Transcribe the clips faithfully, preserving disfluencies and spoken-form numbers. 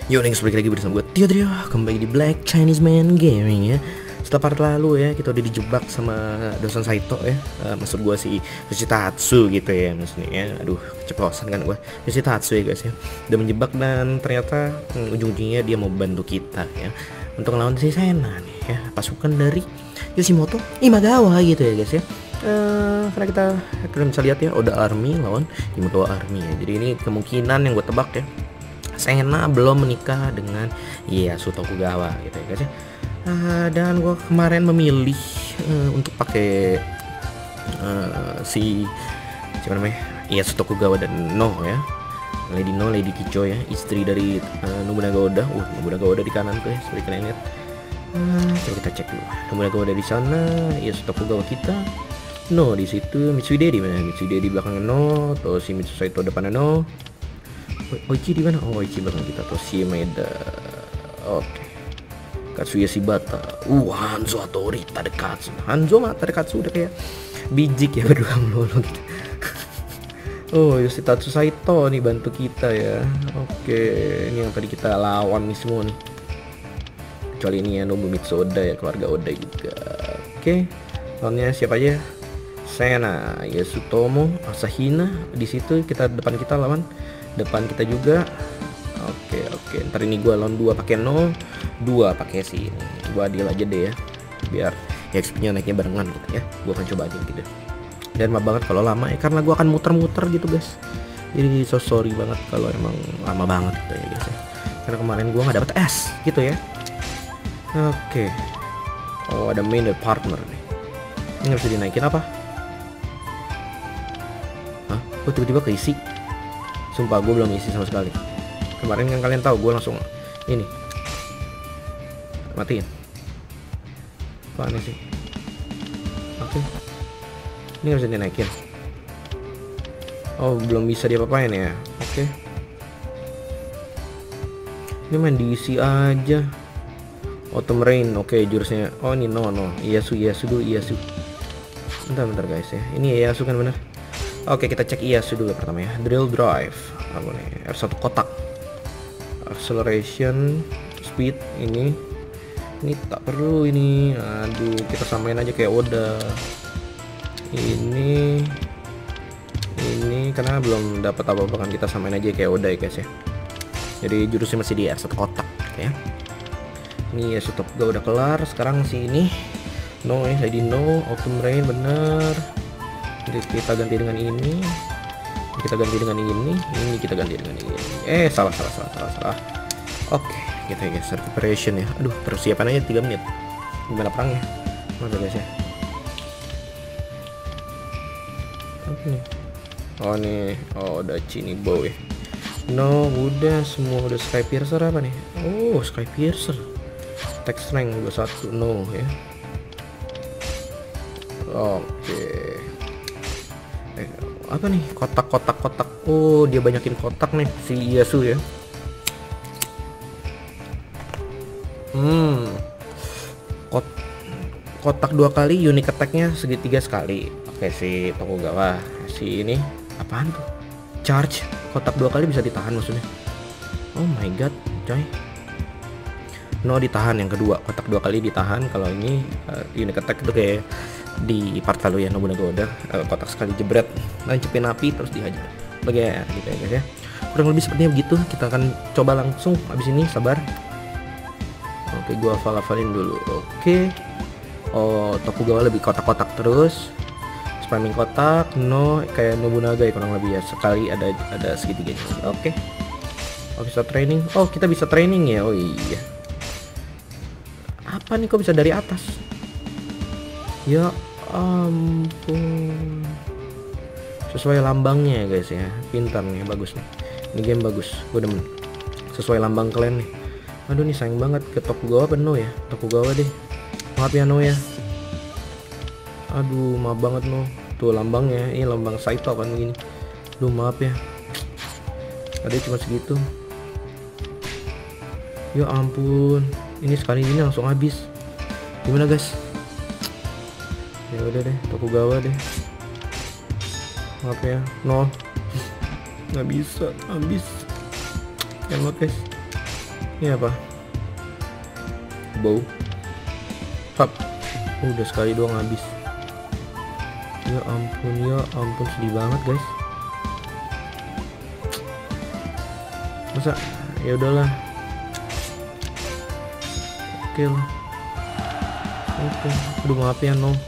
Yo, nih balik lagi bersama gue Tio Trio, kembali di Black Chinese Man Gaming ya. Setelah part lalu ya, kita udah dijebak sama dosen Saito ya. uh, Maksud gue si Yoshitatsu gitu ya, maksudnya ya. Aduh, keceplosan kan gue. Yoshitatsu ya guys ya, udah menjebak dan ternyata hmm, ujung-ujungnya dia mau bantu kita ya untuk melawan si Sena nih ya, pasukan dari Yoshimoto Imagawa gitu ya guys ya. Uh, karena kita kalian bisa lihat ya, Oda Army lawan Imagawa Army ya. Jadi ini kemungkinan yang gue tebak ya, Sena belum menikah dengan Ieyasu Tokugawa gitu ya guys ya. Uh, dan gue kemarin memilih uh, untuk pakai uh, si siapa namanya Ieyasu Tokugawa dan No ya, Lady No, Lady Kicho ya, istri dari uh, Nobunaga Oda. Uh, Nobunaga Oda di kanan tuh ya, seperti kalian lihat. Uh, coba kita cek dulu. Nobunaga Oda di sana, Ieyasu Tokugawa kita. No di situ, Mitsuhide di mana? Mitsuhide di belakangnya No, atau si Mitsu Saito depannya No. Oichi di mana? Oh, Oichi belakang kita. Toshi Maeda. Oke. Okay. Katsuya Shibata. Uh, Hanzo Hattori Tadekatsu. Hanzo mah Tadekatsu udah kayak bijik ya, berdua melulu gitu. Oh, Yoshitatsu Saito nih bantu kita ya. Oke, okay. Ini yang tadi kita lawan nih semua nih. Kecuali ini ya Nobumitsu Oda ya, keluarga Oda juga. Oke. Okay. Lawannya siapa aja? Sena, Yasutomo, Asahina. Di situ kita depan kita lawan depan kita juga. Oke oke ntar ini gua lawan dua pakai No, dua pakai si ini. Gua adil aja deh ya, biar X P nya naiknya barengan gitu ya. Gua akan coba adil gitu. Dan maaf banget kalau lama ya, karena gua akan muter-muter gitu guys. Jadi so sorry banget kalau emang lama banget gitu ya guys ya. Karena kemarin gua nggak dapet S gitu ya. Oke. Oh, ada main dan partner nih. Ini harus dinaikin apa? Hah? Oh, tiba-tiba keisi. Sumpah gue belum isi sama sekali. Kemarin kan kalian tahu gue langsung ini matiin. Apaan sih? Oke. Ini harus dinaikin. Oh, belum bisa diapa-apain ya. Oke. Ini main diisi aja. Autumn Rain. Oke, jurusnya. Oh, ini no no. Ieyasu Ieyasu dulu Ieyasu. Bentar bentar guys ya. Ini Ieyasu kan bener. Oke, kita cek Ieyasu dulu pertama ya. Drill Drive. Apa nih? R satu kotak. Acceleration, speed ini. Ini tak perlu ini. Aduh, kita samain aja kayak Oda. Ini ini karena belum dapat apa-apa kan, kita samain aja kayak Oda ya guys ya. Jadi jurusnya masih di R satu kotak ya. Ini ya stop gua udah kelar. Sekarang si ini No ya, Lady No, Autumn Rain bener. Jadi kita ganti dengan ini, kita ganti dengan ini, ini kita ganti dengan ini. Eh salah salah salah salah salah. Oke, kita ya guys, recuperation ya. Aduh, persiapan aja tiga menit. Gimana perangnya? Mana guys ya? Oke nih. Oh nih, oh udah Chini Bow ya. No, udah semua udah Sky Piercer apa nih? Oh, Sky Piercer. Attack Strength dua puluh satu no ya. Oke. Eh, apa nih? Kotak-kotak kotak. Oh, dia banyakin kotak nih si Ieyasu ya. Hmm. Kot kotak dua kali, unique attack-nya segitiga sekali. Oke, si Tokugawa. Si ini apaan tuh? Charge. Kotak dua kali bisa ditahan maksudnya. Oh my god, coy. No ditahan yang kedua, kotak dua kali ditahan. Kalau ini uh, unique attack itu kayak di part lalu ya, Nobunaga Oda uh, kotak sekali jebret, lancepin api terus dihajar. Bagai gitu ya guys ya. Kurang lebih sepertinya begitu. Kita akan coba langsung abis ini, sabar. Oke, gua hafal-hafalin dulu. Oke. Oh, Tokugawa lebih kotak-kotak terus. Spamming kotak, No kayak Nobunaga ya kurang lebih ya. Sekali ada ada segitiganya. Oke. Oh, bisa training. Oh, kita bisa training ya. Oh iya. Apa nih, kok bisa dari atas? Ya ampun. Sesuai lambangnya ya guys ya. Pintar nih, bagus nih. Ini game bagus, gue demen. Sesuai lambang kalian nih. Aduh, nih sayang banget ke Tokugawa penuh ya. Tokugawa deh. Maaf ya No ya. Aduh, maaf banget No. Tuh lambangnya, ini lambang Saito kan begini. Duh, maaf ya. Ada cuma segitu. Ya ampun. Ini sekali ini langsung habis. Gimana guys? Ya udah deh, Tokugawa deh. Maaf ya, No. Nggak bisa, habis. Emot guys. Ini apa? Bau. Hap. Udah sekali doang habis. Ya ampun, ya ampun, sedih banget guys. Masa ya udahlah. Oke lah. Oke, aduh maaf ya no.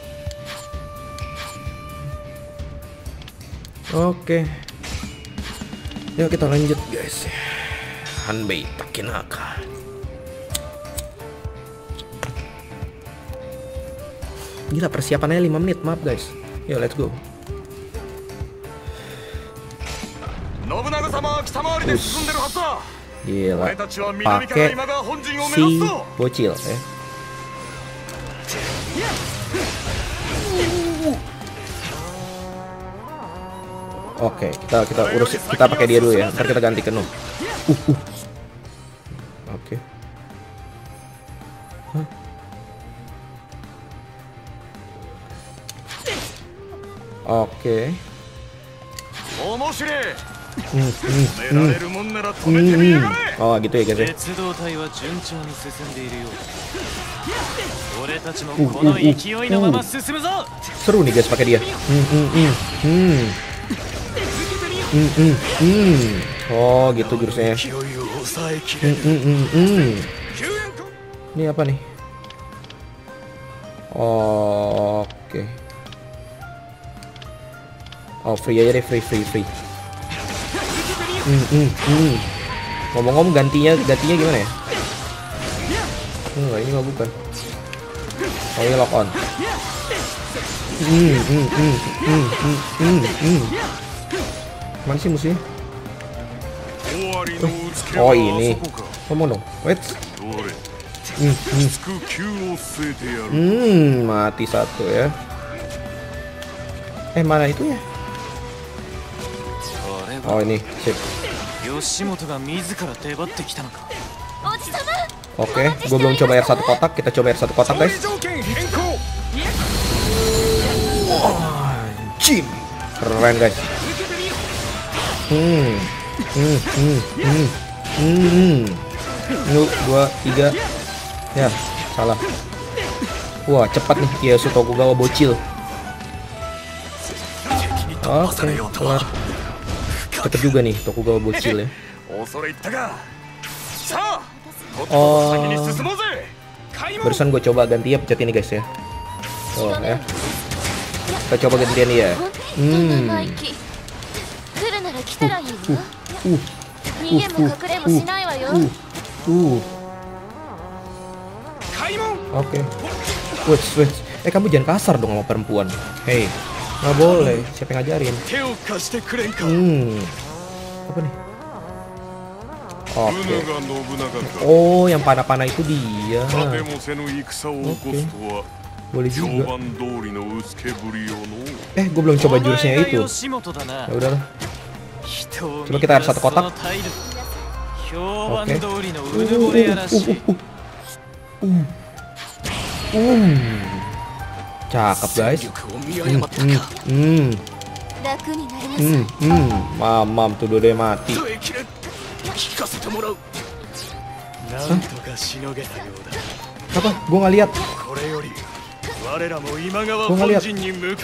Oke. Yuk kita lanjut guys. Hanbei Takenaka. Gila persiapannya lima menit, maaf guys. Yo let's go. Ush. Gila. Pakai si bocil ya. Oke, kita kita urus, kita pakai dia dulu ya. Ntar kita ganti ke no. Uh, uh. Oke. Hah? Oke. Hmm, hmm, hmm. Hmm. Oh gitu ya guys ya. Uh, uh, uh, uh. Seru nih guys pakai dia. Hmm, hmm, hmm. Hmm. Hmm, hmm, hmm. Oh gitu jurusnya. Hmm, hmm, hmm, hmm. Ini apa nih? Oh, oke. Okay. Oh free aja deh, free free free. Hmm, hmm, hmm. Ngomong-ngomong gantinya gantinya gimana ya? Enggak, ini mah bukan. Oh ini lock on. Hmm, hmm, hmm, hmm, hmm, hmm, hmm. Mana sih musuhnya? Oh ini. Ngomong dong. Wait. Hmm, hmm. Hmm, mati satu ya. Eh mana itu ya? Oh ini, sip. Oke, gue belum coba R satu kotak, kita coba R satu kotak guys. Wah, Jim, keren guys. Hmm, hmm, hmm, hmm, hmm. Satu, dua, tiga. Ya, salah. Wah, cepat nih, Ieyasu Tokugawa bocil. Oke, kelar. Cepet juga nih Tokugawa bocil ya. Oh, barusan gue coba ganti ya pencet ini guys ya. Oh ya. Kita coba gantian ya. Hmm. Uh, uh, uh, uh, uh, uh, uh. Oke. Wait, wait. Eh kamu jangan kasar dong sama perempuan. Hey, nggak boleh. Siapa yang ngajarin? Hmm. Apa nih? Oke. Oh, yang panah-panah itu dia. Oke. Boleh juga. Eh, gue belum coba jurusnya itu. Ya udahlah. Coba kita harus satu kotak. Oke. Uh, uh, uh, uh. Uh. Cakep guys. Hmm, hmm, hmm. Hmm, hmm. Mamam tuh Dode mati. Hah? Apa? Gue nggak lihat. Gue nggak lihat.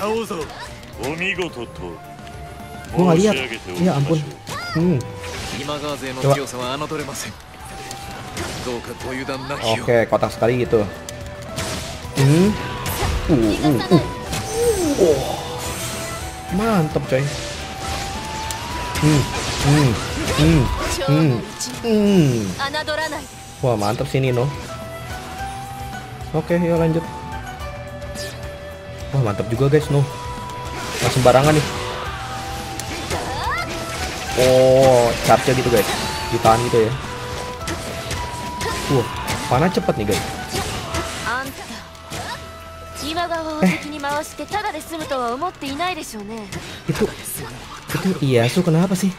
Gue nggak lihat. Ya ampun. Hmm. Coba. Oke, kotak sekali gitu. Hmm. Uh, uh, uh. Oh. Mantap coy. Hmm. Hmm. Hmm. Hmm. Hmm. Wah, mantap sini no. Oke, yuk lanjut. Wah, mantap juga guys no. Nggak sembarangan nih. Oh, charge gitu guys. Ditahan gitu ya. Wah, panah cepet nih guys. Eh, itu itu Ieyasu kenapa sih?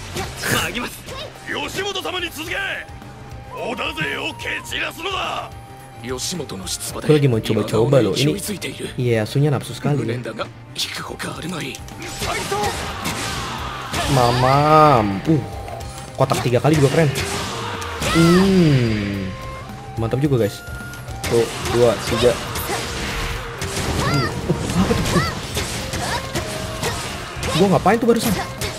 Gue lagi mau coba-coba loh. Ini Ieyasunya nafsu sekali ya. Mamam. Uh, kotak tiga kali juga keren. Hmm, mantap juga guys. Tuh, dua, tiga. Hmm. Uh, apa tuh? Gua ngapain tuh barusan?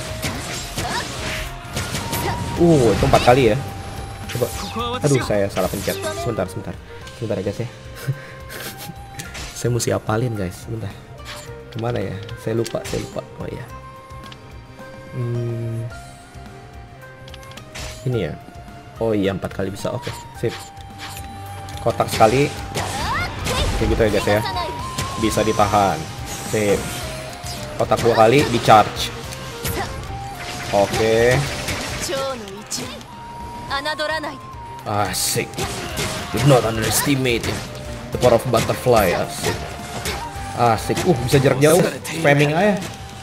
Uh, itu empat kali ya. Coba. Aduh, saya salah pencet. Sebentar, sebentar. Sebentar ya guys ya. Saya mesti apalin guys. Sebentar. Kemana ya? Saya lupa, saya lupa. Oh iya. Hmm. Ini ya. Oh iya, empat kali bisa. Oke, sip. Kotak sekali. Kayak gitu ya guys ya. Bisa ditahan. Sip. Kotak dua kali di charge. Oke. Asik. Do not underestimate the power of butterfly. Asik. Asik. Uh, bisa jarak jauh. Spamming aja.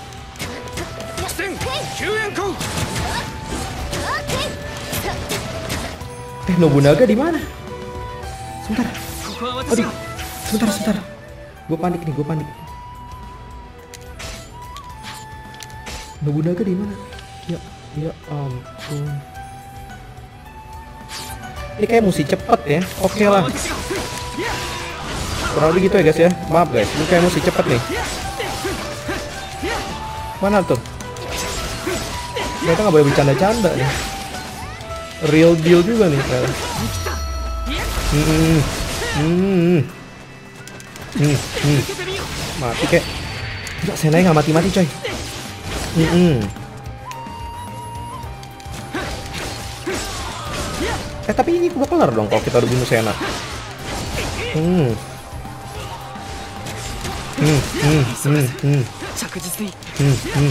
Eh, Nobunaga di mana? Sebentar. Aduh. Sebentar, sebentar. Gue panik nih, gue panik. Nobunaga di mana? Ya, ya ampun. Ini kayak mesti cepet ya. Oke lah. Kurang lebih gitu ya guys ya. Maaf guys, ini kayak mesti cepet nih. Mana tuh? Mereka nggak boleh bercanda-canda nih. Real deal juga nih. Hmm, hmm, hmm, hmm. Mati kayak. Enggak, Senai nggak mati-mati coy. Hmm. Eh tapi ini udah kelar dong kalau kita udah bunuh Sena. Hmm. Hmm, hmm, hmm, hmm. Hmm, hmm.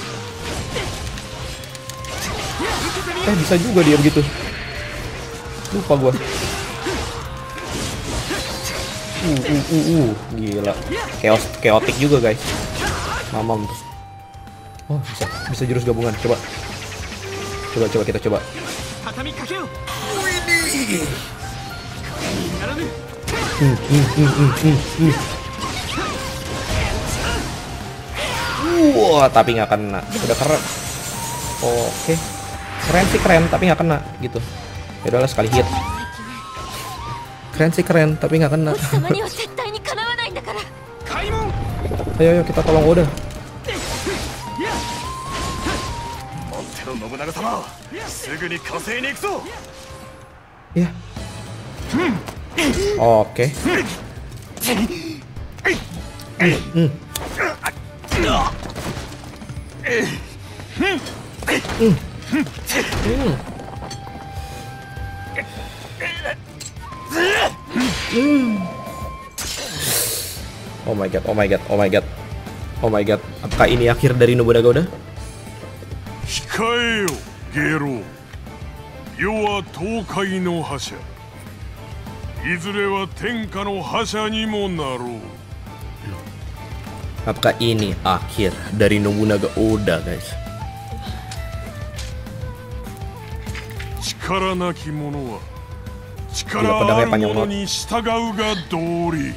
Eh bisa juga dia begitu. Lupa gua. Uh, uh, uh, uh. Gila. Chaos, chaotic juga guys. Mamam. Oh bisa, bisa jurus gabungan. Coba. Coba, coba kita coba. Hmm, hmm, hmm, hmm, hmm, hmm. Wah, tapi nggak kena. Udah keren. Oke. Keren sih keren, tapi nggak kena gitu. Ya udahlah sekali hit. Keren sih keren, tapi nggak kena. Ayo, ayo kita tolong Oda. Ya. Oke. Hmm. Hmm. Hmm. Oh my god, oh my god, oh my god. Oh my god, apakah ini akhir dari Nobunaga Oda? Hikae yo, Gero. Yo wa toukai no hasha. Izure wa tenka no hasha ni mo naru. Apakah ini akhir dari Nobunaga Oda, guys? Chikara naki mono wa chikara aru mono ni shitagau ga dori.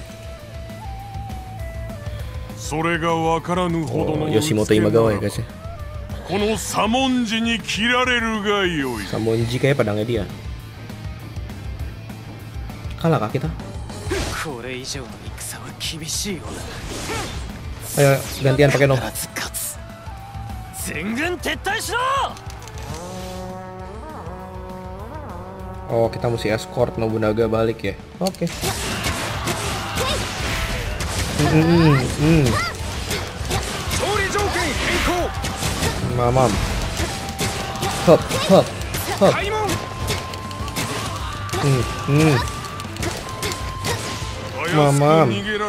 Sore ga wakaranu hodo no Yoshimoto Imagawa ya, guys ya. Kono Samonji ni kirareru ga yoi. Samonji kayak pedangnya dia. Kalah kah kita? Ayo gantian pakai no. Oh, kita mesti escort Nobunaga balik ya. Oke. Okay. Hmm, hmm. Mamam. Hop, hop, hop. Hmm, hmm. Mamam.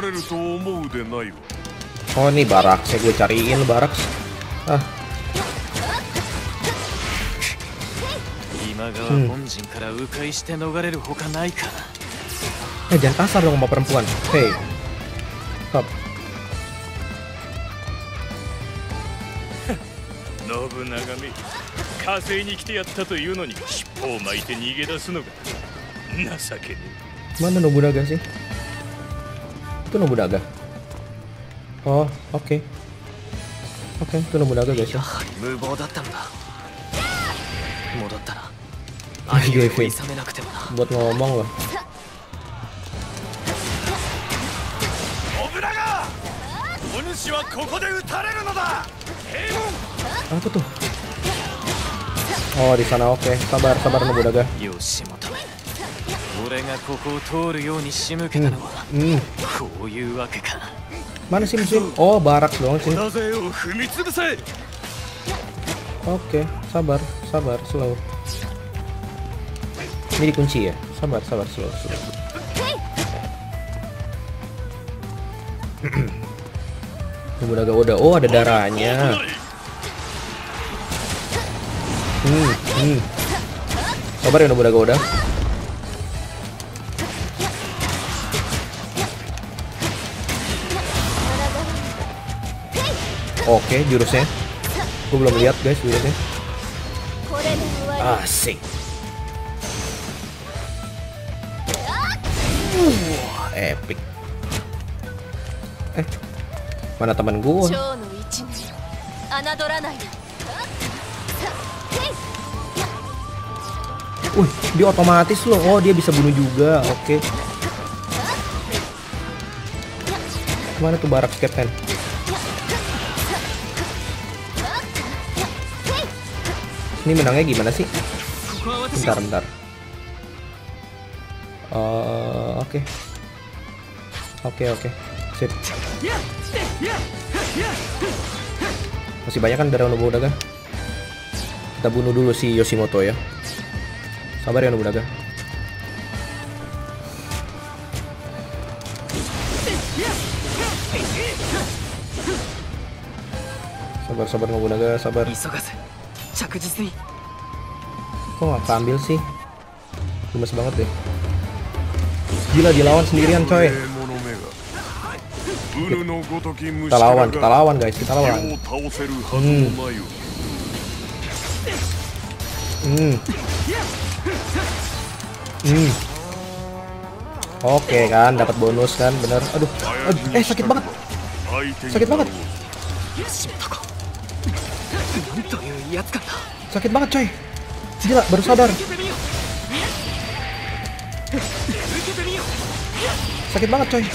Oh, ini barak. Saya gue cariin barak. Ah. Hmm. Eh, jangan kasar dong sama perempuan. Hey. Hop. Mana Nobunaga sih? Itu Nobunaga. Oh, oke. Okay. Oke, okay, itu Nobunaga guys ya. Gue buat ngomong loh. Apa tuh? Oh di sana, oke. Okay. Sabar, sabar Nobunaga. Hmm. Hmm. Mana sih mesin? Oh barak doang sih. Oke, okay. sabar, sabar, slow. Ini dikunci ya? Sabar, sabar, slow, slow. Nobunaga udah, oh ada darahnya. Hmm, hmm. Sabar ya Nobunaga udah. Oke, jurusnya. Gue belum lihat guys jurusnya. Asik. Wah, epic. Eh, mana teman gue? Wih, dia otomatis loh. Oh, dia bisa bunuh juga. Oke. Mana tuh barak Captain? Ini menangnya gimana sih? Bentar, bentar. Uh, oke. Okay. Oke, okay, oke. Okay. Sip. Masih banyak kan darah Nobunaga? Kita bunuh dulu si Yoshimoto ya. Sabar ya Nobunaga. Sabar, sabar Nobunaga, sabar. Kok gak keambil sih? Gemes banget deh. Gila, dilawan sendirian coy. Kita lawan, kita lawan guys, kita lawan. Hmm. Hmm. Hmm. Oke kan, dapat bonus kan, bener. Aduh, aduh, eh sakit banget, sakit banget, sakit banget coy. Gila, baru sadar. Sakit banget coy.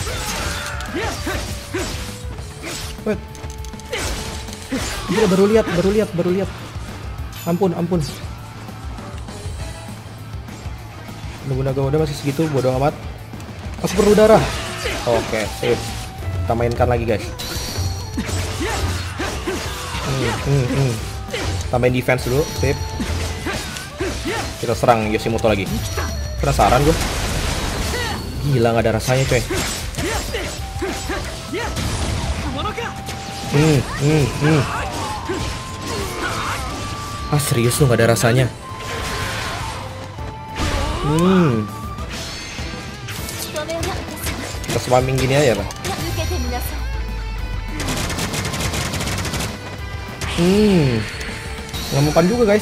Wait. Gila, baru lihat, baru lihat, baru lihat. Ampun, ampun. Nobunaga udah masih segitu, bodoh amat. Aku perlu darah. Oke, sip. Kita mainkan lagi guys. Hmm, hmm, hmm. Tambahin defense dulu, sip. Kita serang Yoshimoto lagi. Penasaran gue. Gila, nggak ada rasanya coy. Hmm, hmm, hmm. Ah serius lu nggak ada rasanya. Hmm. Kita spamming gini aja lah. Hmm. Nggak mempan juga guys.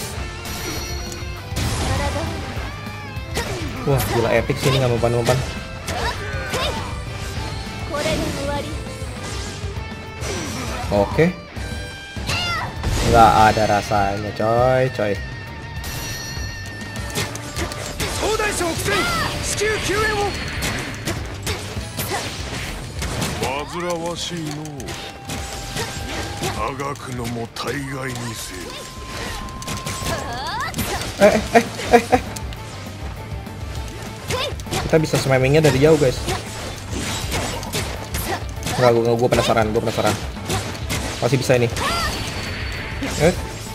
Wah gila epic sih ini, nggak mempan-mempan. Oke. Nggak ada rasanya coy, coy. Eh, eh, eh, eh, eh. Kita bisa spammingnya dari jauh guys. Nggak, gue, gue penasaran, gue penasaran. Masih bisa ini. Eh.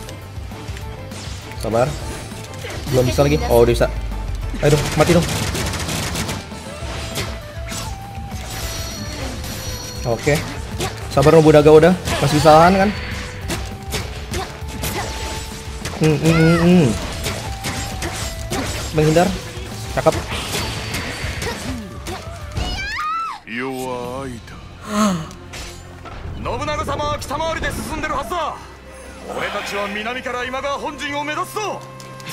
Sabar. Belum bisa lagi. Oh udah bisa. Ayo dong, mati dong. Oke. Sabar Nobunaga udah. Masih bisa tahan kan? Hmm, hmm, hmm, hmm. Menghindar. Cakep. Nobunaga-samaは北回りで進んでるはずだ。俺たちは南から今川本陣を目指すぞ。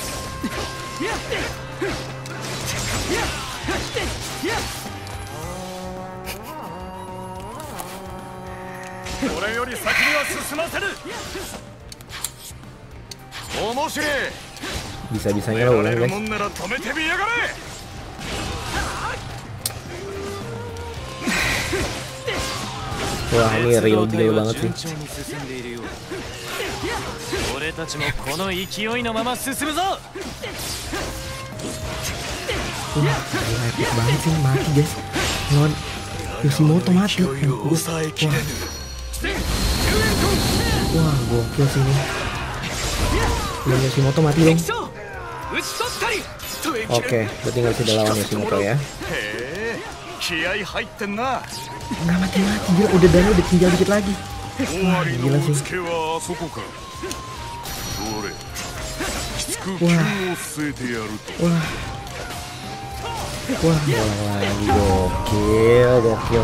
俺より先には進ませる。面白い。 Bisa-bisanya lo ulang guys. Wah ini real deal banget sih. Wah epic banget sih, mati guys. Lawan Yoshimoto mati. Wah, wah gokil sih ini. Lawan Yoshimoto mati dong. Oke, berarti nggak bisa dilawan Yoshimoto ya. Nggak mati-mati, gila udah darah udah tinggal dikit lagi. Wah gila sih. Wah, wah, wah, wah lagi gokil, gokil.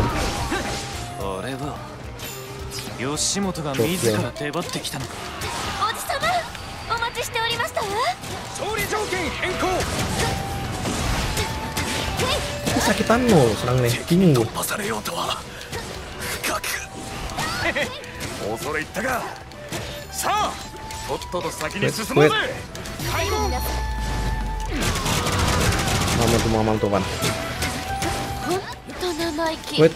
Sakitan lo, serang nih, bingung gue. Wait, wait. Mama tuh, mama tuh pan. Wait.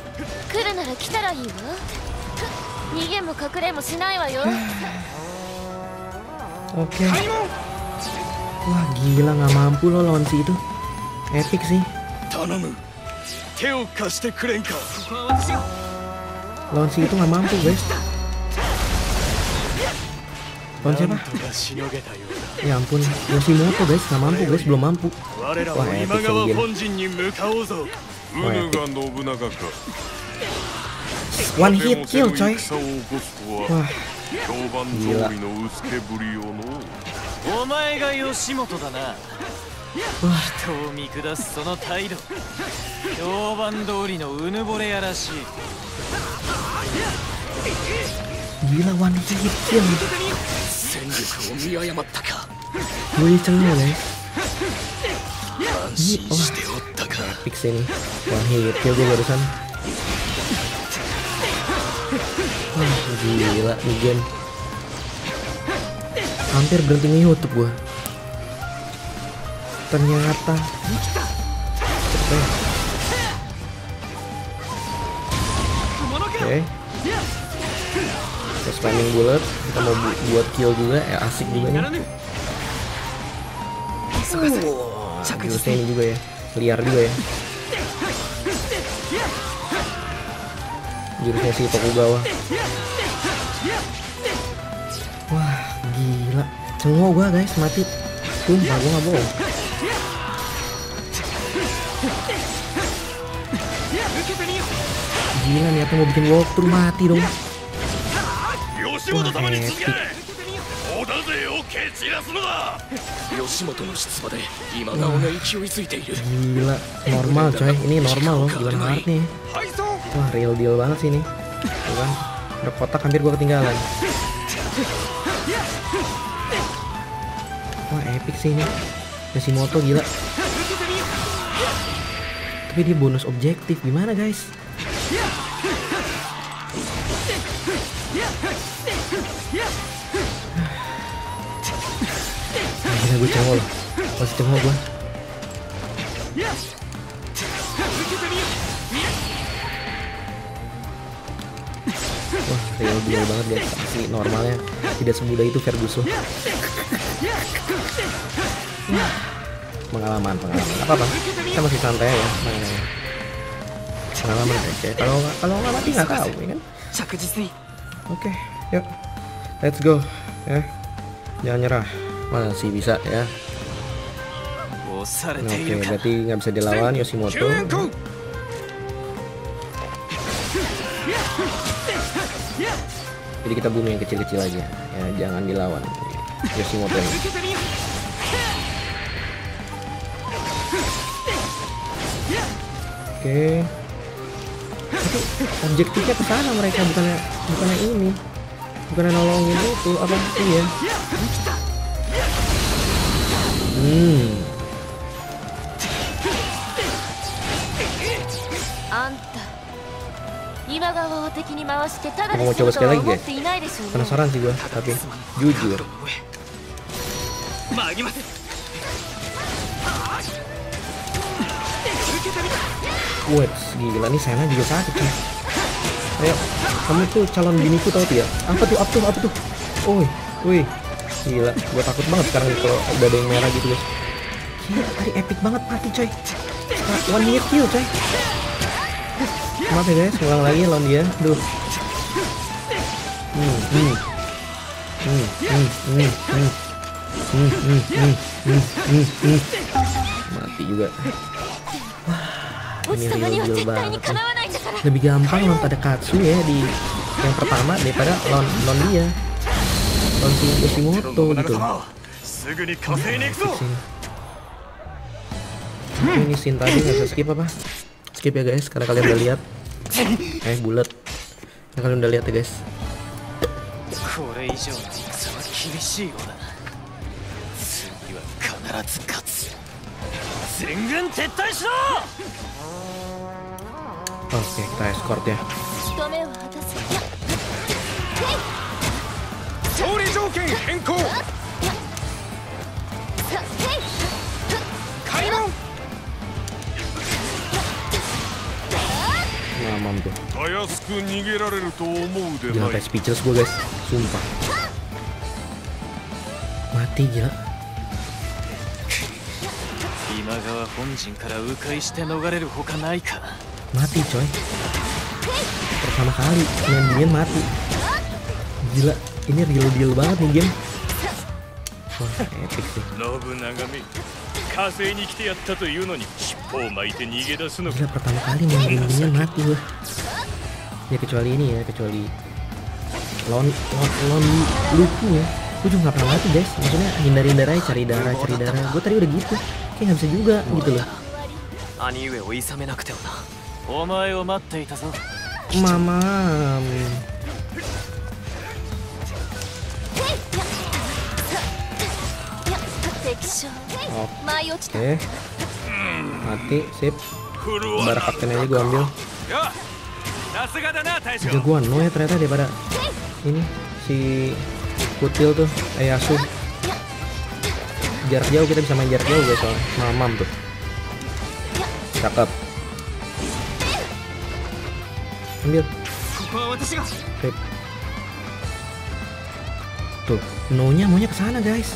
Oke. Wah gila, nggak mampu lo lawan si itu. Epic sih. Lawan si itu nggak mampu guys. Lawan siapa? Ya ampun, Yoshimoto guys, nggak mampu guys, belum mampu. Wah epic sih gila. Wah epic. One hit kill coy. Wah gila. Wah. Gila one hit kill. Wih cengeng guys. Wah epic sih ini. One hit kill gue barusan. Wah gila nih game. Hampir berhenti nge-YouTube gue. Ternyata oke okay. Kita spamming bullet. Kita mau bu buat kill juga ya, asik juga nih. Wow, jurusnya ini juga ya, liar juga ya. Jurusnya si Tokugawa. Wah gila, cengok gua guys, mati. Sumpah gua nggak bohong. Gila niatnya mau bikin walkthrough, mati dong. Wah epic. Gila, normal coy, ini normal loh, bukan hard nih. Wah real deal banget sih ini. Tuh kan, ada kotak hampir gua ketinggalan. Wah epic sih ini. Yoshimoto gila. Tapi dia bonus objektif, gimana guys? Gila gue cengol loh, masih cengol gue. Wah real deal banget guys, asli normalnya tidak semudah itu Ferguson. Pengalaman, pengalaman, apa apa? Kita masih santai ya mainnya. Pengalaman aja. Kalau kalau nggak mati nggak tahu, ya kan? Oke, yuk, let's go, ya. Jangan nyerah, masih bisa ya. Oke, berarti nggak bisa dilawan Yoshimoto. Jadi kita bunuh yang kecil-kecil aja, ya jangan dilawan Yoshimoto ini. Oke. Tapi objektifnya ke sana mereka, bukannya bukannya ini. Bukannya nolongin itu apa sih ya? Hmm. Aku mau coba sekali lagi guys. Penasaran sih gua, tapi jujur Wih, gila nih Sena juga sakit nih. Ayo, kamu tuh calon biniku tau tuh ya? Apa tuh, apa tuh, apa tuh? Woi, wih, gila, gue takut banget sekarang nih kalau udah ada yang merah gitu guys. Gila, tadi epic banget mati coy. Nah, one minute kill coy. Maaf ya guys, ulang lagi lawan dia. Duh. Hmm, hmm. Hmm, hmm, hmm, hmm. Hmm, hmm, hmm, hmm, hmm, hmm. Mati juga. Wah, ini real deal banget ya. Lebih gampang lawan pada Katsu ya di yang pertama daripada lawan lawan dia. Lawan si Yoshimoto gitu. Oke, ini scene tadi nggak bisa skip apa? Skip ya guys, karena kalian udah lihat. Eh bulat. Yang kalian udah lihat ya guys. Oke, kita escort ya. Mamam tuh. Jangan sampai speechless gue guys, sumpah. Mati gila. Mati coy. Pertama kali main game mati. Gila, ini real deal banget nih game. Wah, epic sih. Gila, pertama kali main game mati gue. Ya kecuali ini ya, kecuali lawan lawan lawan Luffy ya. Gue juga gak pernah mati guys. Maksudnya hindar-hindar aja, cari darah, cari darah. Gue tadi udah gitu, kayak gak bisa juga gitu loh. Mamam. Oke, mati, sip. Bara kapten aja gue ambil. Jagoan no ya ternyata daripada ini si Kutil tuh, Ayasu. Jarak jauh kita bisa main jarak jauh guys soalnya. Mamam tuh. Cakep. Ambil. Sip. Tuh, no-nya maunya ke sana guys.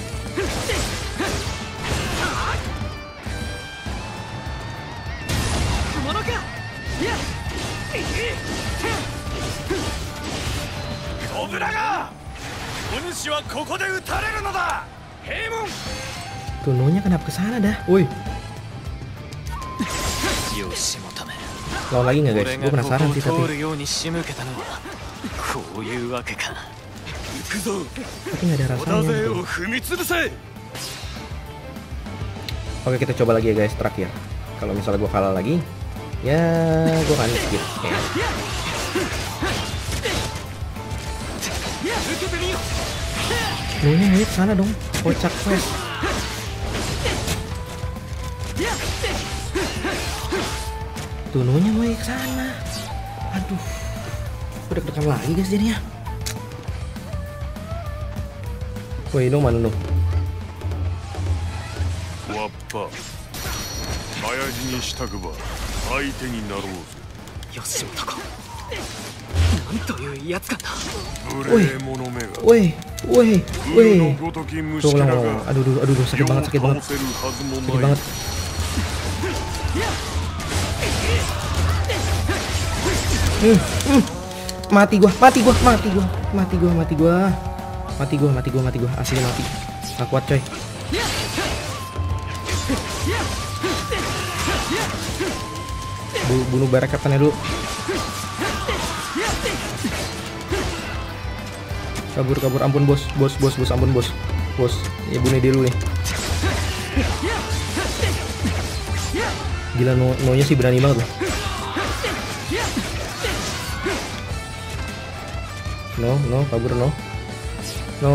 Tuh no-nya kenapa ke sana dah? Woi. Lawan lagi nggak guys? Gue penasaran sih tapi. Tapi nggak ada rasanya gitu. Oke, kita coba lagi ya guys, terakhir. Kalau misalnya gue kalah lagi, ya gue akan skip. Ya. Nunya ngeliat sana dong, kocak quest. Tuh Nunya mau ke sana. Aduh, gue deg-degan lagi guys jadinya. Woi, no mana no? Wappa. Ayaji ni shitaku ba aite ni narou zo. Yoshimoto ka. Nanto iu yatsu ka. Woi, woi, woi, woi. Tuh ulang, ulang. Aduh, aduh, aduh, sakit banget, sakit banget, sakit banget. Hmm, hmm. Mati gua, mati gua, mati gua, mati gua, mati gua, mati gua, mati gua, mati gua, asli mati. Gak kuat coy. Bunuh bara kaptennya dulu. Kabur, kabur, ampun bos, bos, bos, bos, ampun bos, bos. Ya bunuh dia dulu nih. Gila, no, no nya sih berani banget loh. No, no, kabur no, no.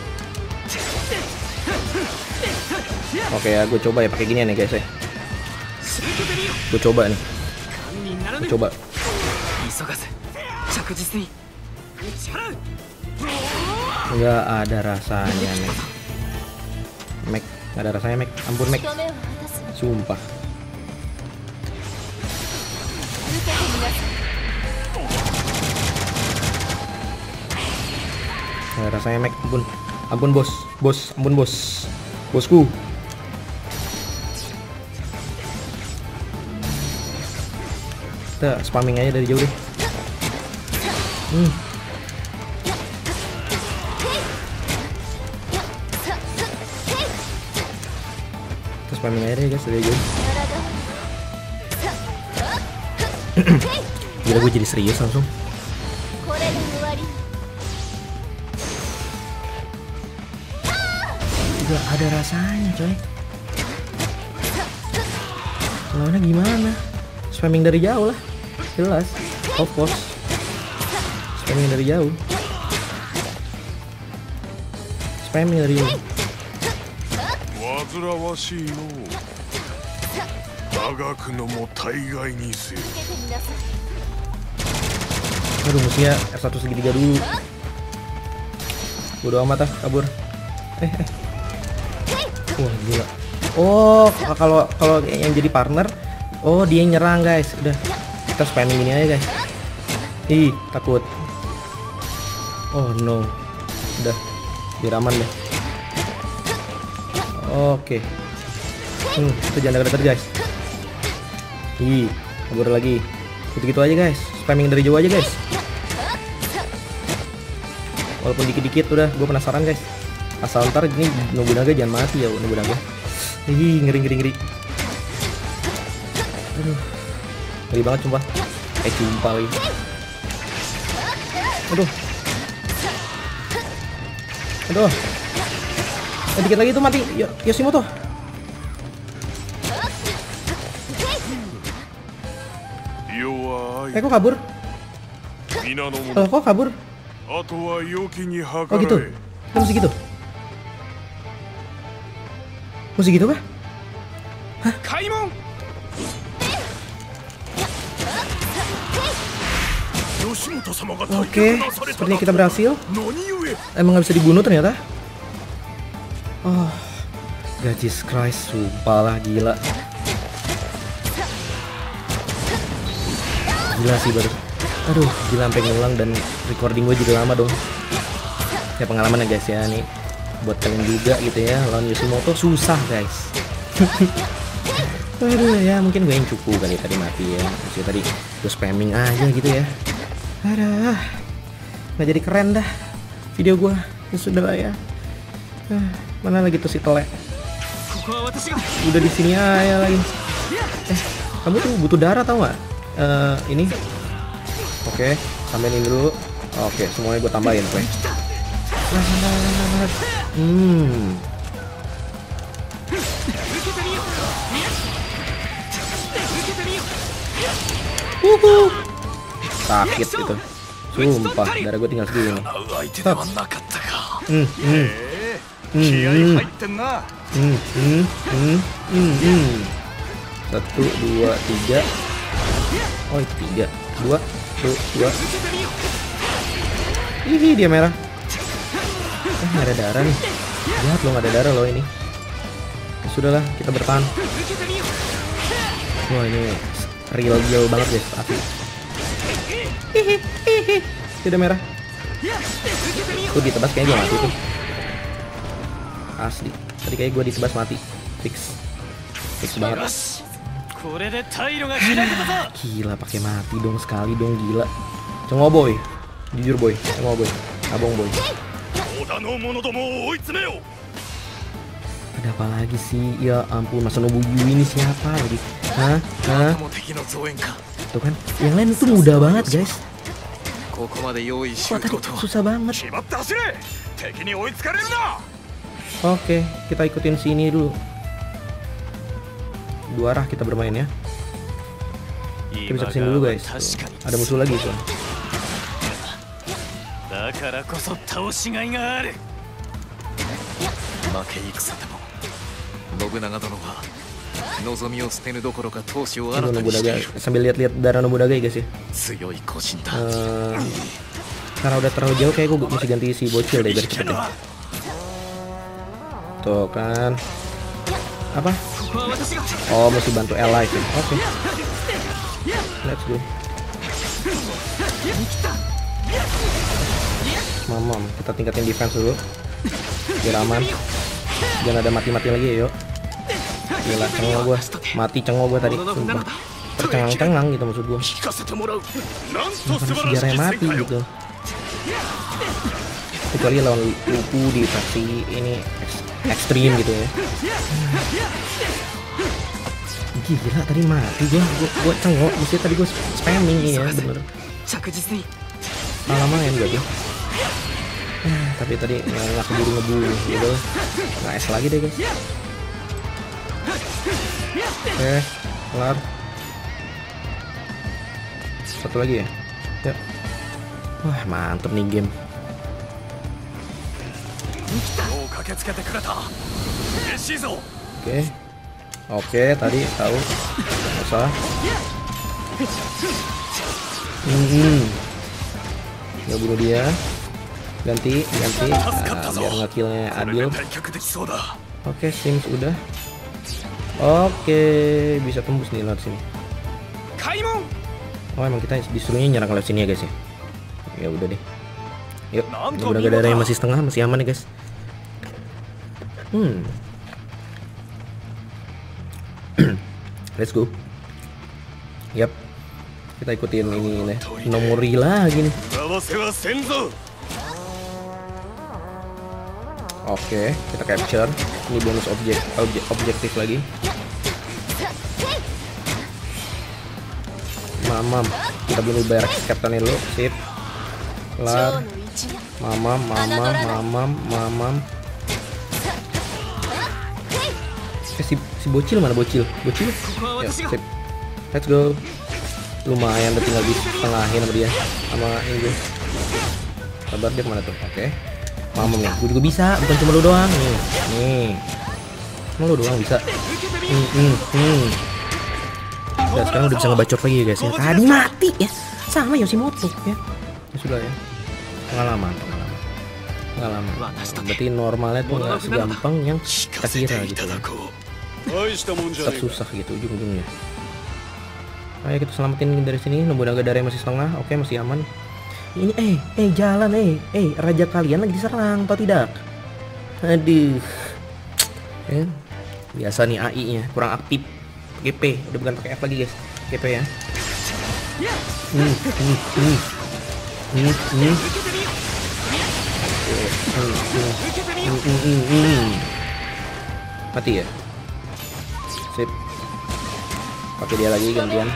Oke ya, gue coba ya pakai ginian ya guys ya. Gue coba nih. Gue coba. Nggak ada rasanya nih. Mac, nggak ada rasanya Mac. Ampun Mac, sumpah. Nggak ada rasanya Mac, ampun. Ampun bos, bos, ampun bos, bosku. Kita spamming aja dari jauh deh. Hmm. Kita spamming aja deh guys dari jauh. Gila, gue jadi serius langsung. Gak ada rasanya coy. Lawannya gimana? Spamming dari jauh lah, jelas, of course. Spamming dari jauh. Spamming dari jauh. Aduh, musuhnya R satu segitiga dulu. Bodo amat ah, kabur. Eh, eh. Wah gila. Oh, kalau kalau yang jadi partner, oh dia yang nyerang guys. Udah, kita spamming ini aja guys. Ih, takut. Oh no. Udah, diraman deh. Oke. Hmm, itu jangan deket-deket guys. Ih, kabur lagi. Gitu-gitu aja guys. Spamming dari jauh aja guys. Walaupun dikit-dikit udah, gue penasaran guys. Asal ntar ini Nobunaga jangan mati ya Nobunaga. Ih, ngeri ngeri ngeri. Aduh, ngeri banget sumpah. Eh sumpah lagi. Aduh. Aduh. Eh, dikit lagi tuh mati. Ya, Yoshimoto. Eh kok kabur? Oh, kok kabur? Oh gitu? Kan mesti gitu? Mesti gitu kah? Hah? Oke, sepertinya kita berhasil. Emang gak bisa dibunuh ternyata. Oh, Jesus Christ, sumpah lah, gila. Gila sih baru. Aduh, gila sampai ngulang dan recording gue juga lama dong. Ya pengalaman ya guys ya nih. Buat kalian juga gitu ya, lawan Yoshimoto susah guys. Aduh ya, mungkin gue yang cukup kali tadi mati ya. Maksudnya tadi gue spamming aja gitu ya. Aduh, nggak jadi keren dah video gue. Ya sudah lah ya. Uh, mana lagi tuh si Tele? Udah di sini aja lagi. Eh, kamu tuh butuh darah tau nggak? Uh, ini. Oke, tambahin ini dulu. Oke, semuanya gue tambahin gue. Hmm. Uhuh. Sakit itu. Sumpah, darah gue tinggal segini. Stop. Hmm, hmm. Hmm, hmm. Hmm, hmm, hmm, hmm, hmm. Satu, dua, tiga. Oh itu tiga. Dua, dua, dua. Ih, dia merah. Eh, nggak ada darah nih. Lihat lo, nggak ada darah loh ini. Ya, sudahlah, kita bertahan. Wah ini real real banget guys, asli. Tidak merah. Tuh ditebas kayaknya gue mati tuh. Asli. Tadi kayak gue ditebas mati. Fix. Fix banget. Gila pakai mati dong sekali dong, gila. Cengo boy. Jujur boy, cengo boy. Abong boy. Ada apa lagi sih? Ya ampun, masa Nobuyu ini siapa lagi? Hah? Hah? Tuh kan, yang lain itu mudah banget guys. Kok tadi susah banget. Oke, kita ikutin sini dulu. Dua arah kita bermain ya. Kita bisa kesini dulu guys. Tuh, ada musuh lagi tuh. Nobunaga, sambil lihat-lihat darah Nobunaga ya guys ya. Uh, karena udah terlalu jauh kayak gue mesti ganti si bocil deh biar cepet deh. Tuh kan. Apa? Oh, mesti bantu ally ya. Oke. Let's go. Mamam, kita tingkatin defense dulu biar aman. Jangan ada mati-mati lagi ya, yuk. Gila, cengol gua. Mati cengol gua tadi. Sumpah. Tercengang-cengang gitu maksud gua. Bukan sejarahnya mati gitu. Kecuali lawan Lupu di versi ini ekstrim gitu ya. Gila tadi mati gua. Gua, gua cengok. Mesti tadi gua spamming ya, bener. Salah main gak tuh? Eh, tapi tadi nggak keburu ngeburu gitu. Nggak es lagi deh guys. Oke, kelar. Satu lagi ya. Yuk. Wah mantep nih game. Oke, oke tadi tahu. Nggak usah. Hmm. Nggak bunuh dia. Ganti, ganti. Nah, biar ngekillnya adil. Oke, Sims udah. Oke, bisa tembus nih lewat sini. Oh emang kita disuruhnya nyerang lewat sini ya guys ya. Ya udah deh. Yuk, udah gak ada yang masih setengah, masih aman nih guys. Hmm. Let's go. Yap. Kita ikutin ini nih. Nomori lagi nih. Oke, kita capture. Ini bonus objek, objek objektif lagi. Mamam, kita bunuh Berex Captain dulu. Sip. Kelar. Mamam, mamam, mamam, mamam. Eh, si, si bocil mana bocil? Bocil? Ya, sip. Let's go. Lumayan udah tinggal di tengahin sama dia. Sama ini gue. Sabar dia kemana tuh? Oke. Mamam nih, gue juga bisa, bukan cuma lu doang nih. Nih. Cuma lu doang bisa. Hmm, hmm, hmm. Nah, sekarang udah bisa ngebacot lagi ya guys ya. Tadi mati ya. Sama Yoshimoto ya. Ya sudah ya. Pengalaman, pengalaman. Pengalaman. Berarti normalnya tuh nggak segampang yang kita kira gitu ya. Tetap susah gitu ujung-ujungnya. Ayo kita selamatin dari sini. Nobunaga dari masih setengah. Oke, masih aman. Ini eh eh jalan eh eh raja kalian lagi diserang atau tidak? Aduh. Eh, biasa nih A I-nya kurang aktif. G P udah bukan pakai F lagi guys. G P ya. Hmm, hmm, hmm. Hmm, hmm. Hmm, hmm, hmm, hmm. Mati ya. Sip. Pakai dia lagi gantian.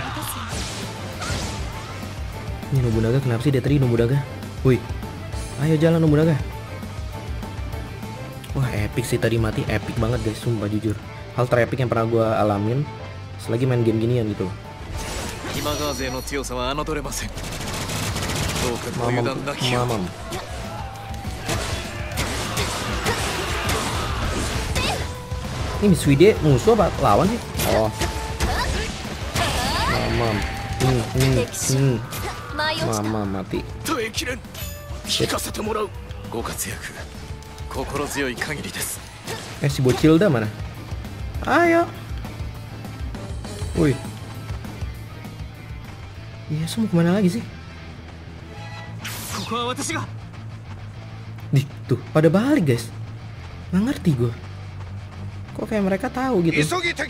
Ini Nobunaga kenapa sih dia tadi Nobunaga? Wih, ayo jalan Nobunaga. Wah epic sih tadi mati, epic banget guys, sumpah jujur. Hal terepik yang pernah gue alamin selagi main game ginian gitu. Mamam, mamam. Ini Mitsui musuh apa lawan sih? Oh, mamam. Hmm, hmm, hmm. Mama mati. Eh si bocil dah mana? Ayo. Wih. Iya semua kemana lagi sih? Di tuh pada balik guys. Nggak ngerti gue. Kok kayak mereka tahu gitu?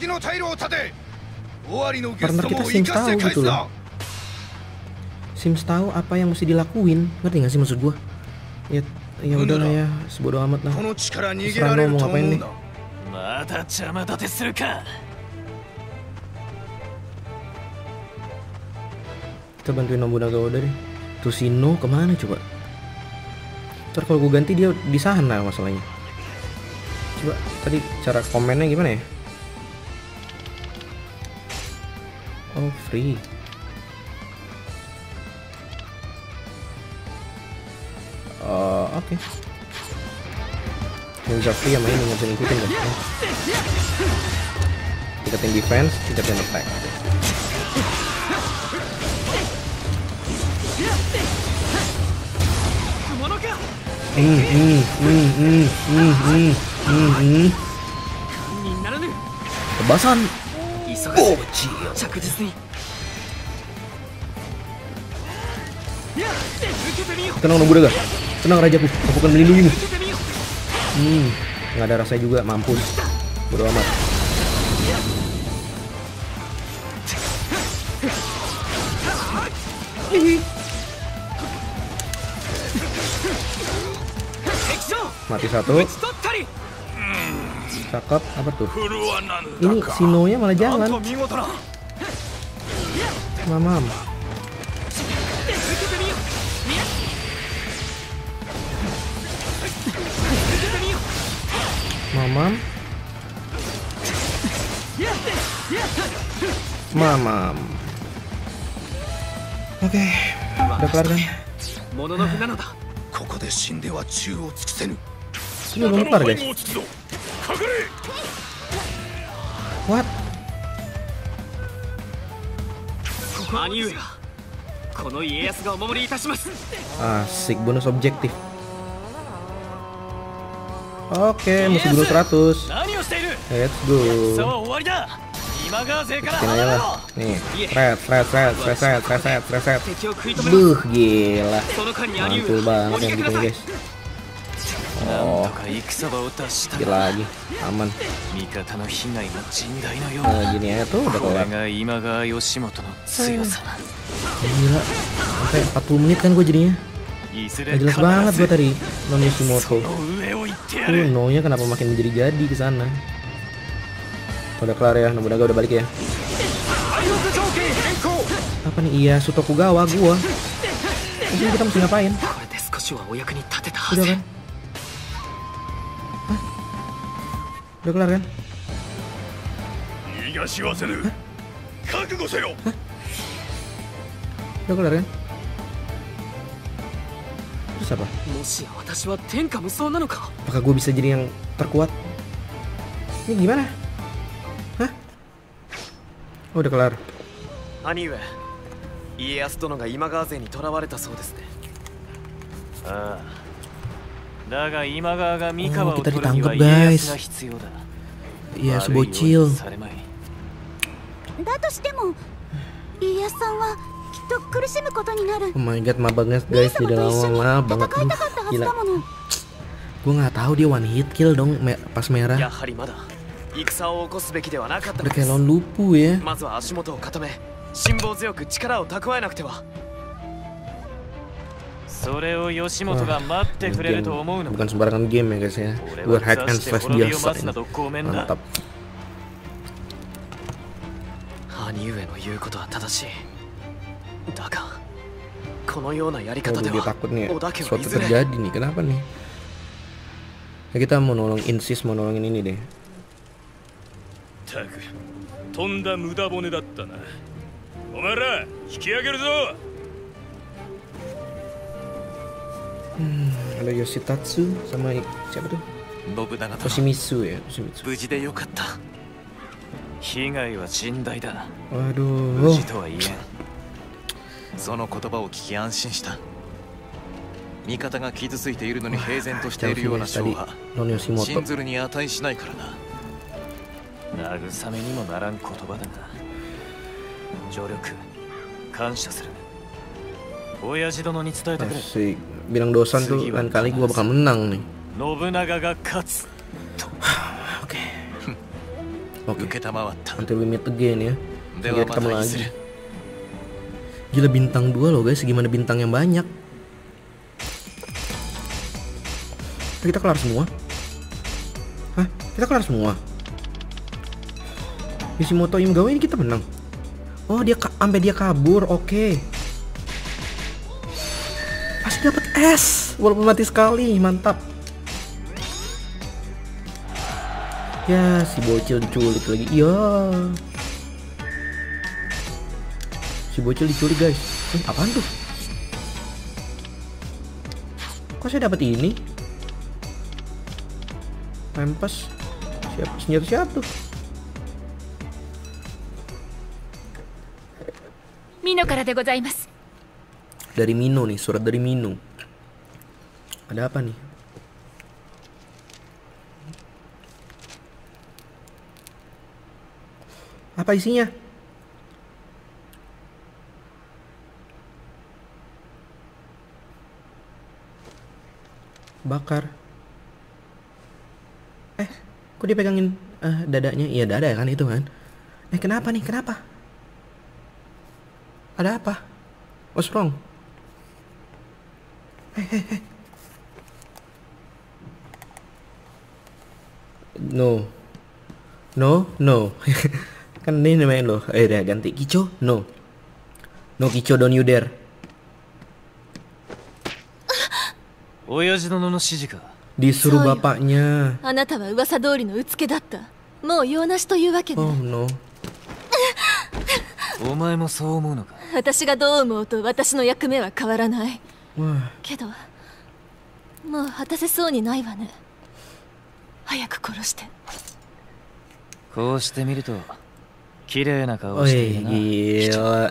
Partner kita Sims tahu gitu loh. Sims tahu apa yang mesti dilakuin, ngerti nggak sih maksud gua? Ya, ya udah lah ya, sebodoh amat lah. Serang lo mau ngapain nih? Kita bantuin Nobunaga udah deh. Tushino kemana coba? Ntar kalau gua ganti dia di sana masalahnya. Coba tadi cara komennya gimana ya? Oh free. Uh, oke. Okay. Ninja free yang main nggak bisa ngikutin kan? Tingkatin defense, tingkatin attack. Hmm, hmm, hmm, hmm, hmm, hmm, Hmm. Kebasan. Bocil. Tenang Nobunaga, tenang rajaku, aku akan melindungimu. Hmm, nggak ada rasanya juga, mampus. Bodo amat. Mati satu. Cakep, apa tuh? Ini Sinonya malah jalan. Mamam. Mamam. Mamam. Oke, udah kelar kan? Ini belum kelar guys. What? Asik, bonus objektif. Oke, musuh gunung seratus. Let's go. Bikin aja lah. Nih, thread, thread, thread, thread, thread, thread, thread, thread, thread. Buh, gila. Mantul banget yang gitu guys. Oh, gila lagi, aman. Nah, gini aja tuh udah kelar. Gila, sampai empat puluh menit kan gue jadinya. Gak jelas banget gue tadi non Yoshimoto. Tuh no-nya kenapa makin menjadi-jadi ke sana. Udah kelar ya, Nobunaga udah balik ya. Apa nih? Iya, Sutokugawa gua. Ini kita mesti ngapain? Udah kan? Hah? Udah kelar kan? Hah? Hah? Udah kelar kan? Terus apa? Apakah gue bisa jadi yang terkuat? Ini gimana? Hah? Oh, udah kelar. Aniue, Ieyasu dono ga Imagawa-ze ni torawareta sou desu ne. Ah. Daga Imagawa ga Mikawa Oh, kita ditangkap guys. Iya, sebocil. Oh my god, mabak guys, tidak lama banget. Gila. Gue nggak tahu dia one hit kill dong me pas merah. Udah kayak lawan Lupu ya. Wah, bukan sembarangan game ya guys ya. Buat hack and slash biasa ini. Mantap. Oh, dia takut nih sesuatu terjadi nih. Kenapa nih? Ya, kita mau nolong insist mau nolongin ini deh. Hmm, ada Yoshitatsu sama siapa tuh? Toshimitsu ya, Toshimitsu. Waduh. Non Yoshimoto. Asik. Bilang dosan tuh lain kali gua bakal menang nih. Oke. Oke. Until we meet again ya. Sampai ketemu lagi. Gila bintang dua loh guys, gimana bintang yang banyak. Kita kelar semua. Hah? Kita kelar semua. Yoshimoto Imagawa ini kita menang. Oh, dia sampai dia kabur. Oke. Okay. Pasti dapat S walaupun mati sekali. Mantap. Ya, si bocil diculik lagi. Iya. Si bocil diculik, guys. Eh, apaan tuh? Kok saya dapat ini? Pempes. Siapa senjata siapa tuh? Mino kara de gozaimasu. Dari Mino nih, surat dari Mino. Ada apa nih? Apa isinya? Bakar. Eh, kok dia pegangin uh, dadanya? Iya dada kan itu kan. Eh kenapa nih? Kenapa? Ada apa? What's wrong? Hehehe. No. No, no. Kan ini namanya lo. Eh udah ganti Kicho. No. No Kicho, don't you dare. 親父殿の指示か。 Disuruh bapaknya. あなたは噂通りのうつけだった。もう用なしというわけね。 Oh no. お前もそう思うのか。 私がどう思うと私の役目は変わらない。 Wah. けどもう果たせそうにないわね。早く殺して。 こうしてみると綺麗な顔 Oh しているな。 gila.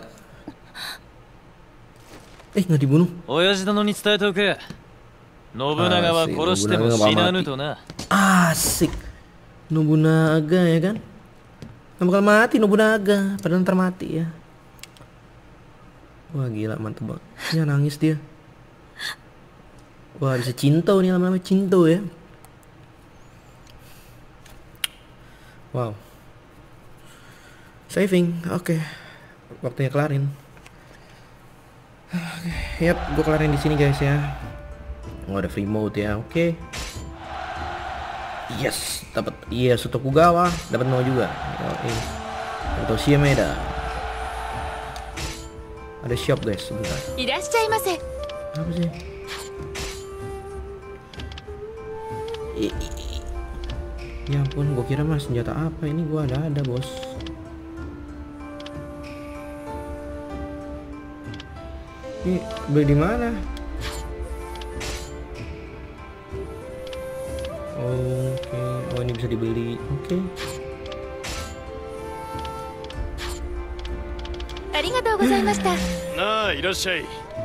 Eh nggak dibunuh. 親父殿に伝えておけ。信長は殺しても死なぬとな。 Asik. Nobunaga ya kan? Nggak bakal mati Nobunaga. Padahal ntar mati ya. Wah gila mantep banget. Ya nangis dia. Wah bisa cinta nih lama-lama cinta ya. Wow. Saving, oke. Okay. Waktunya kelarin. Oke, okay. Yap, gue kelarin di sini guys ya. Nggak ada free mode ya, oke. Okay. Yes, dapat iya Sutokugawa, dapat no juga. Oke. Atau Shiemeda. Ada shop guys sebentar. いらっしゃいませ。 Apa sih? I, i, i. Ya ampun, gue kira mas senjata apa ini, gue ada ada bos. Ini beli di mana? Oh, oke, okay. Oh ini bisa dibeli, oke. Okay. ありがとうございました。 なあ、いらっしゃい。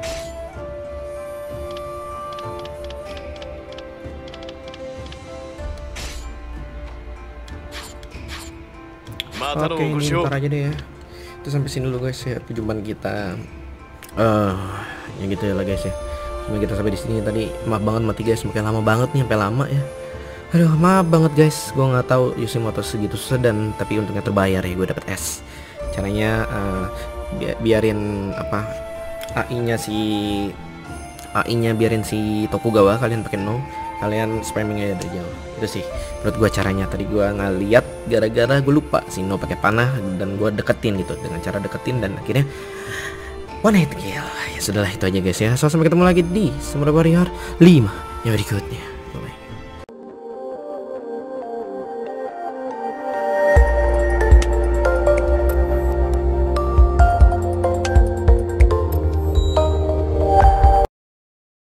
Oke, okay, ini ntar aja deh ya. Itu sampai sini dulu guys ya perjumpaan kita. Uh, ya gitu ya lah guys ya. Cuma kita sampai di sini tadi. Maaf banget mati guys, makin lama banget nih, sampai lama ya. Aduh, maaf banget guys. Gue nggak tahu Yoshimoto segitu susah dan tapi untungnya terbayar ya, gue dapet S. Caranya uh, bi biarin apa A I-nya si A I-nya biarin si Tokugawa, kalian pakai no. Kalian spamming aja dari jauh. Itu sih menurut gua caranya. Tadi gua ngeliat gara-gara gue lupa si no pakai panah dan gua deketin gitu dengan cara deketin dan akhirnya one hit kill. Ya sudahlah itu aja guys ya. So, sampai ketemu lagi di Samurai Warrior lima yang berikutnya.